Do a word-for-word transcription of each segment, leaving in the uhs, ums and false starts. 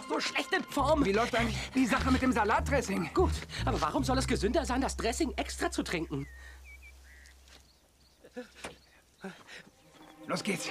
doch so schlecht in Form. Wie läuft eigentlich die Sache mit dem Salatdressing? Gut, aber warum soll es gesünder sein, das Dressing extra zu trinken? Los geht's.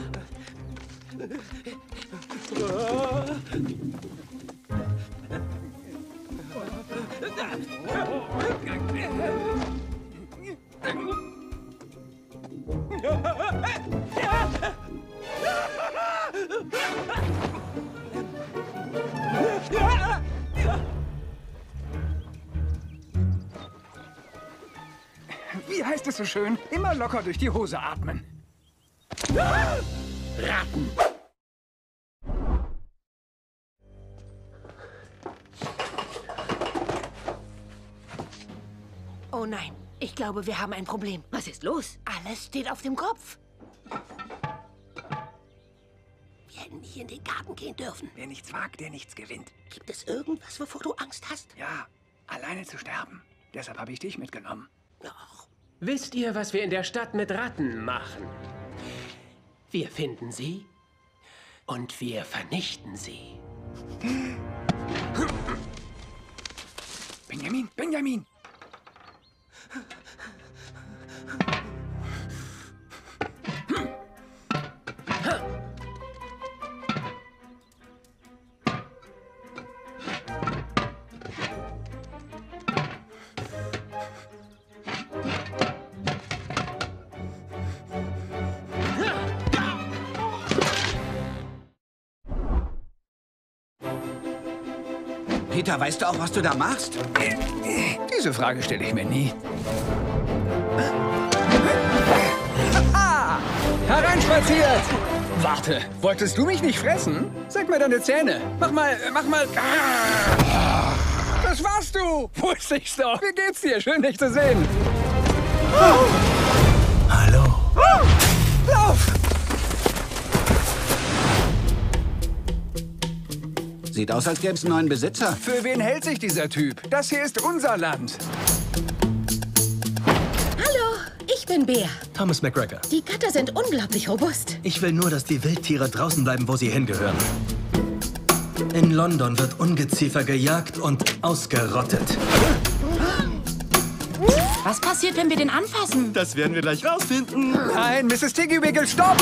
Wie heißt es so schön? Immer locker durch die Hose atmen. Ratten! Oh nein, ich glaube, wir haben ein Problem. Was ist los? Alles steht auf dem Kopf. Wir hätten nicht in den Garten gehen dürfen. Wer nichts wagt, der nichts gewinnt. Gibt es irgendwas, wovor du Angst hast? Ja, alleine zu sterben. Deshalb habe ich dich mitgenommen. Doch. Wisst ihr, was wir in der Stadt mit Ratten machen? Wir finden sie und wir vernichten sie. Benjamin, Benjamin! Peter, weißt du auch, was du da machst? Diese Frage stelle ich mir nie. Ah, hereinspaziert! Warte, wolltest du mich nicht fressen? Zeig mir deine Zähne. Mach mal, mach mal. Das warst du! Wusste ich's doch. Wie geht's dir? Schön, dich zu sehen. Hallo. Lauf! Sieht aus, als gäbe es einen neuen Besitzer. Für wen hält sich dieser Typ? Das hier ist unser Land. Hallo, ich bin Bea. Thomas McGregor. Die Gatter sind unglaublich robust. Ich will nur, dass die Wildtiere draußen bleiben, wo sie hingehören. In London wird Ungeziefer gejagt und ausgerottet. Was passiert, wenn wir den anfassen? Das werden wir gleich rausfinden. Nein, Misses Tiggywiggle, stopp!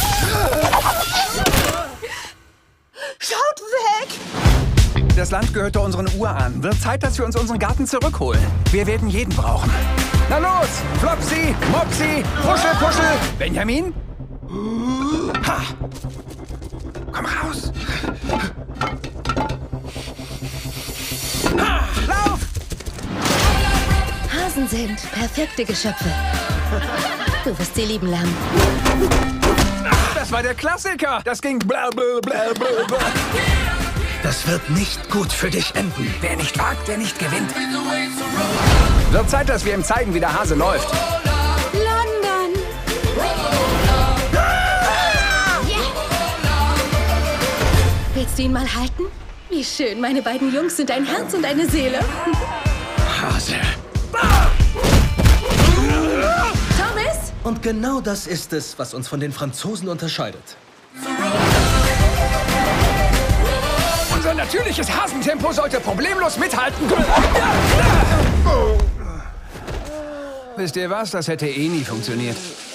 Schaut weg! Das Land gehörte unseren Urahnen. Wird Zeit, dass wir uns unseren Garten zurückholen. Wir werden jeden brauchen. Na los! Flopsy, Mopsy, Puschel, Puschel! Benjamin? Ha! Komm raus! Ha! Lauf! Hasen sind perfekte Geschöpfe. Du wirst sie lieben lernen. Das war der Klassiker! Das ging bla bla bla bla bla. Das wird nicht gut für dich enden. Wer nicht wagt, der nicht gewinnt. Wird Zeit, dass wir ihm zeigen, wie der Hase läuft. London! Willst du ihn mal halten? Wie schön, meine beiden Jungs sind ein Herz und eine Seele. Hase. Thomas? Und genau das ist es, was uns von den Franzosen unterscheidet. Unser natürliches Hasentempo sollte problemlos mithalten. Wisst ihr was? Das hätte eh nie funktioniert.